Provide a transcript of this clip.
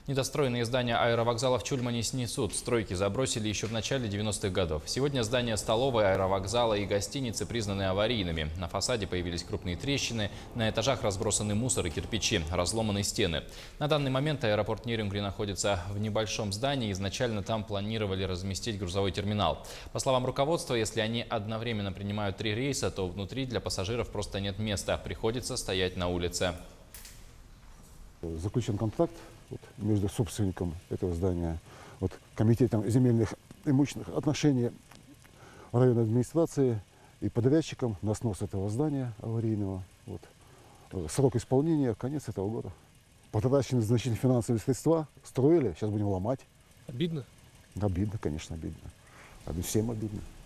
Недостроенные здания аэровокзала в Чульмане снесут. Стройки забросили еще в начале 90-х годов. Сегодня здания столовой, аэровокзала и гостиницы признаны аварийными. На фасаде появились крупные трещины, на этажах разбросаны мусор и кирпичи, разломаны стены. На данный момент аэропорт Нерюнгри находится в небольшом здании. Изначально там планировали разместить грузовой терминал. По словам руководства, если они одновременно принимают 3 рейса, то внутри для пассажиров просто нет места. Приходится стоять на улице. Заключен контракт между собственником этого здания, комитетом земельных и имущественных отношений районной администрации и подрядчиком на снос этого здания аварийного. Срок исполнения — конец этого года. Потрачены значительные финансовые средства, строили, сейчас будем ломать. Обидно? Обидно, конечно, обидно. Всем обидно.